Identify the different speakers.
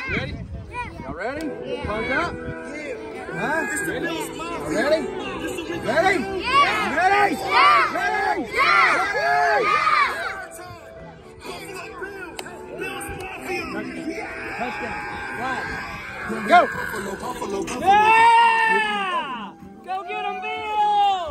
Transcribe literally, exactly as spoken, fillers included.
Speaker 1: Ready? Y'all ready? Pumped up? Huh? Ready? Y'all ready? Ready?
Speaker 2: Yeah.
Speaker 1: Ready?
Speaker 2: Yeah.
Speaker 1: Ready?
Speaker 2: Yeah.
Speaker 1: Ready? Touchdown. Right. Go.
Speaker 3: Yeah! Go get him, Bill!